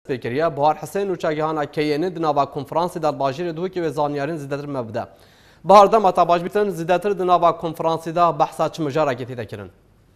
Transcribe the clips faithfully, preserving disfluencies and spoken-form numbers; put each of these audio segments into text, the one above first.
فکریه بهار حسین و چاگیهانا کیینی دناوا کنفرانسی در باجیر دو که زانیارین زیادتر مبدا بهار دم تا باج بیتن زیادتر دناوا کنفرانسی دا بحثا چه مجارا گتی دکرن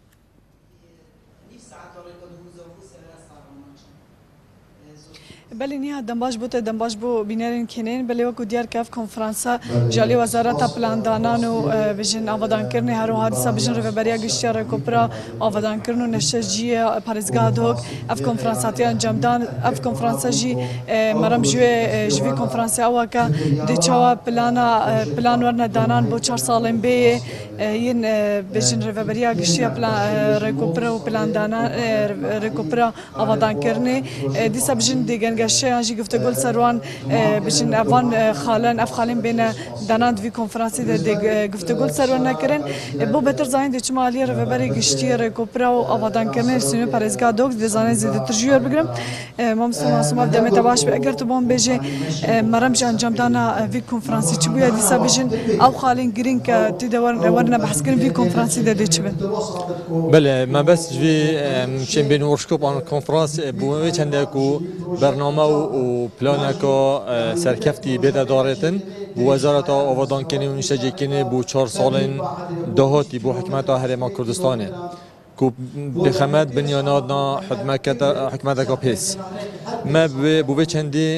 بله نیا دنباش بوده دنباش بو بینرین کنین بله وقت دیار کف کنفرانسا جالی وزارت پلاندانان و بجن آوادان کرنه هر حادثه بجن رهبری گشتیار کوپرا آوادان کرنو نشجی پارزگاه دوگ اف کنفرانساتی انجام دان اف کنفرانسا جی مرام جوی جوی کنفرانسا واکا دی چوا پلانا پلان ورن دانان بو چهار سالن بی ین بجن رهبری گشتیا پلان رکوپرا و پلاندانان رکوپرا آوادان کرنه دیسا بجن دیگن گشته آنجی گفتگو سروان بچین اوان خالن اف خالن بین دانان دوی کنفرانسی ده گفتگو سروان نکردن بو بهتر زاین دیچ مالی رو ببری گشتی رکوپرا و آوادان کردن سینه پارزگاه دوگ دزانه زیاد ترجیح بگیرم مامسوم مامسوم دم تباش به اگر تو بام بچه مرام جان جام دانا وی کنفرانسی چی بوده دیسا بچین او خالن گرین که تی دوار ورنا بحث کردن وی کنفرانسی ده دیچ بن بله ما بس جوی چند بین ورشکوب آن کنفرانس بوده چند کو برنامه و پلانکا سرکفتی بده دارتن بو وزارت آوادان کنی و نشجی کنی بو چهار سالن دهاتی بو حکمت هرما کردستانه کو بخمت بنیانادنا حکمت حکمت کا پیس ما بو چندی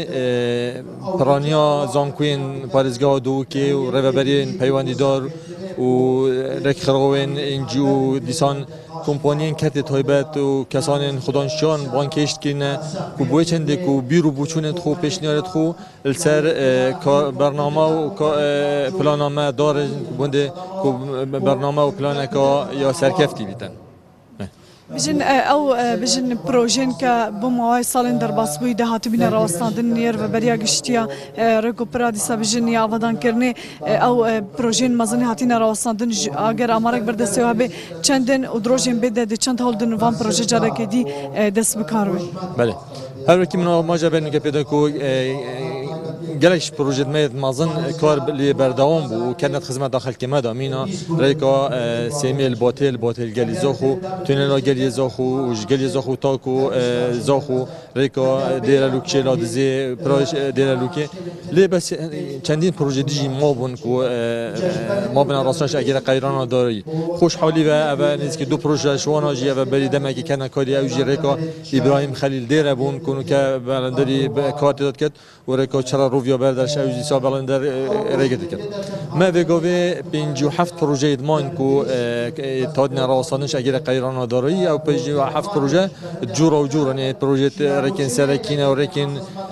پرانیا زانکوین پارزگاه دو کی و رهبری پیوندی دار و رکخروین انجو دیسان کمپانیان کت تایبت و کسان خدانشان بانکیشت کنه کو بوی چنده کو بیرو بوچونت خو پیشنیارت خو السر برنامه و پلانامه داره بنده کو برنامه و پلانکا یا سرکفتی بیتن بجن او بجن پروژن که بموای سالن در باسبوی ده هاتو بین راستاندن نیر و بریا گشتیا رکوپرا دیسا بجن یا آوادان کرنه او پروژن مزنی هاتین راستاندن اگر امارک بردسته و به چندن و دروژن بده ده چند هول دن وان پروژه جاره کدی دست بکاروی بله هر وقتی من ما جبرن که پیدا کو گلش پروژه مید مازن کار لی بردوام بو کانت خدمت داخل کما دامینا ریکا سیمیل باتل باتل گلی زاخو تونل گلی زاخو و گلی زاخو تاکو زاخو ریکا دیر لوکچه لادزی پروژ دیر لوکه لی بس چندین پروژه دیجی ما بون کو ما بنا راستش اگر قیران داری خوش حالی و اول نیست که دو پروژه شوانا جی و بری دمکی کنا کاری اوجی ریکا ابراهیم خلیل دیر بون کنو که بلندری کارت داد کرد و ریکا چرا رویا برداشت اوجی سال بلندر ریگت کرد ما وگاوی پنجاه و هفت پروژه ادمان کو تادن راستانش اگر قیران داری او پنجاه و هفت پروژه جورا و جورا نه پروژه رکن سرکینه و رکن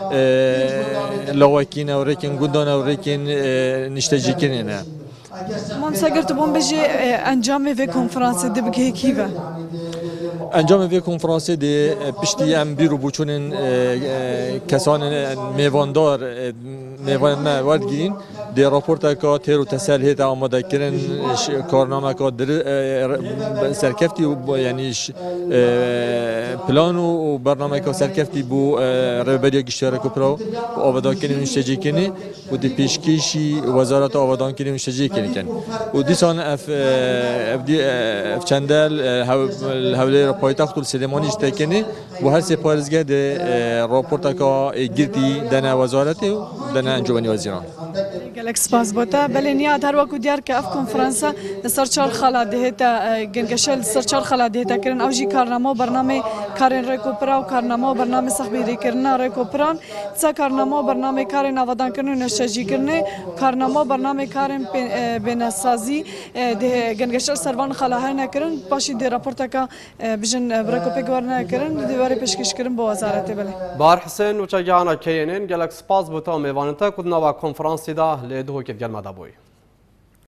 لاوکینه و رکن گودانه و رکن نشتجی کنه نه من ساگر تو بام بجی انجام وی کنفرانس ده بگه کیوه انجام وی کنفرانس ده پشتی ام بیرو بوچونن کسان میواندار میوان ما وارد گیرین ده راپورت که تیرو تسلحیت آماده کردن کارنامه که در سرکفتی و یعنی پلان و برنامه که سرکفتی بو رهبری گشتیار کوپرا و آبادان کنی نشجی کنی و دی پیشکشی وزارت آبادان کنی نشجی کنی کن و دیسان اف اف دی اف چندل حوله پایتخت السلیمانی اشتکنی و هر سه پارزگاه ده راپورت که گرتی دنا وزارت و دنا انجمنی وزیران گلک سپاس بوده بله نیاد هر وقت دیار که اف کنفرانس سر چهار خلا دهتا گنگشل سر چهار خلا دهتا کردن اوجی کارنامه و برنامه کارن رکوپرا و کارنامه و برنامه سخبیری کردن رکوپران سه کارنامه و برنامه کارن آوادان کردن نشجی کردن کارنامه و برنامه کارن بناسازی ده گنگشل سروان خلا های نکردن باشی ده راپورت که بجن رکوپی گورنه کردن دیواری پیشکش کردن با وزارت بله بهار حسین و چاگیهانا کیینین گلک سپاس بوده و میوانتا کدنا و کنفرانسی دا لیدو که گرمه دا بوی